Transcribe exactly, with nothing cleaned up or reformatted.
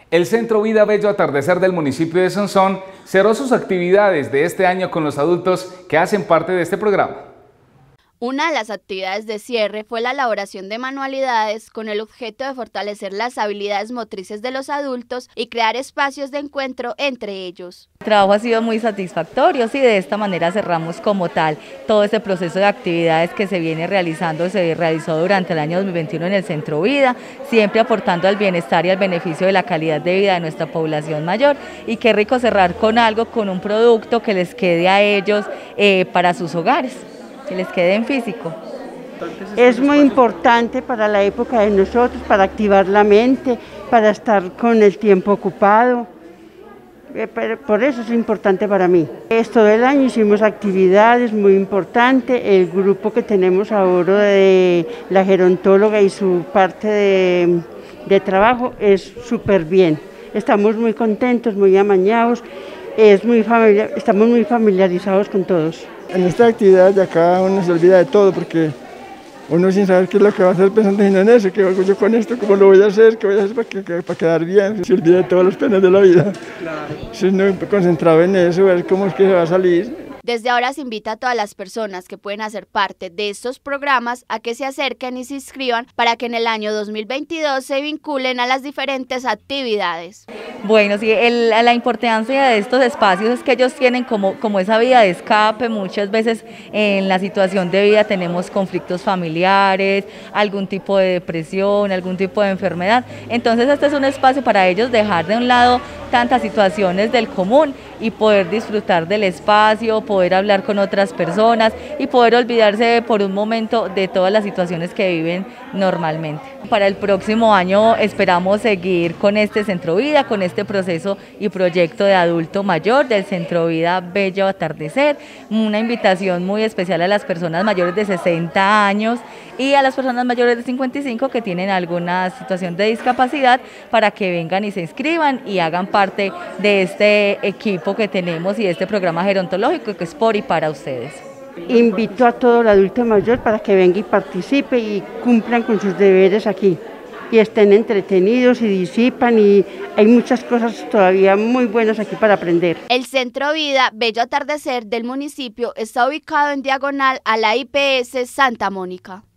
El Centro Vida Bello Atardecer del municipio de Sonsón cerró sus actividades de este año con los adultos que hacen parte de este programa. Una de las actividades de cierre fue la elaboración de manualidades con el objeto de fortalecer las habilidades motrices de los adultos y crear espacios de encuentro entre ellos. El trabajo ha sido muy satisfactorio, y de esta manera cerramos como tal todo este proceso de actividades que se viene realizando, se realizó durante el año dos mil veintiuno en el Centro Vida, siempre aportando al bienestar y al beneficio de la calidad de vida de nuestra población mayor. Y qué rico cerrar con algo, con un producto que les quede a ellos eh, para sus hogares, que les quede en físico. Es muy importante para la época de nosotros, para activar la mente, para estar con el tiempo ocupado. Por eso es importante para mí. Es todo el año hicimos actividades muy importantes. El grupo que tenemos ahora de la gerontóloga y su parte de, de trabajo es súper bien. Estamos muy contentos, muy amañados, es muy familiar, estamos muy familiarizados con todos. En esta actividad de acá uno se olvida de todo, porque uno sin saber qué es lo que va a hacer pensando en eso, qué hago yo con esto, cómo lo voy a hacer, qué voy a hacer para, que, para quedar bien, se olvida de todas las penas de la vida. Claro. Si uno concentrado en eso, ver cómo es que se va a salir. Desde ahora se invita a todas las personas que pueden hacer parte de estos programas a que se acerquen y se inscriban para que en el año dos mil veintidós se vinculen a las diferentes actividades. Bueno, sí, el, la importancia de estos espacios es que ellos tienen como, como esa vía de escape. Muchas veces en la situación de vida tenemos conflictos familiares, algún tipo de depresión, algún tipo de enfermedad. Entonces este es un espacio para ellos dejar de un lado tantas situaciones del común y poder disfrutar del espacio, poder hablar con otras personas y poder olvidarse por un momento de todas las situaciones que viven normalmente. Para el próximo año esperamos seguir con este Centro Vida, con este proceso y proyecto de adulto mayor del Centro Vida Bello Atardecer. Una invitación muy especial a las personas mayores de sesenta años y a las personas mayores de cincuenta y cinco que tienen alguna situación de discapacidad, para que vengan y se inscriban y hagan parte de este equipo que tenemos y de este programa gerontológico que es por y para ustedes. Invito a todo el adulto mayor para que venga y participe y cumplan con sus deberes aquí y estén entretenidos y disipan, y hay muchas cosas todavía muy buenas aquí para aprender. El Centro Vida Bello Atardecer del municipio está ubicado en diagonal a la I P S Santa Mónica.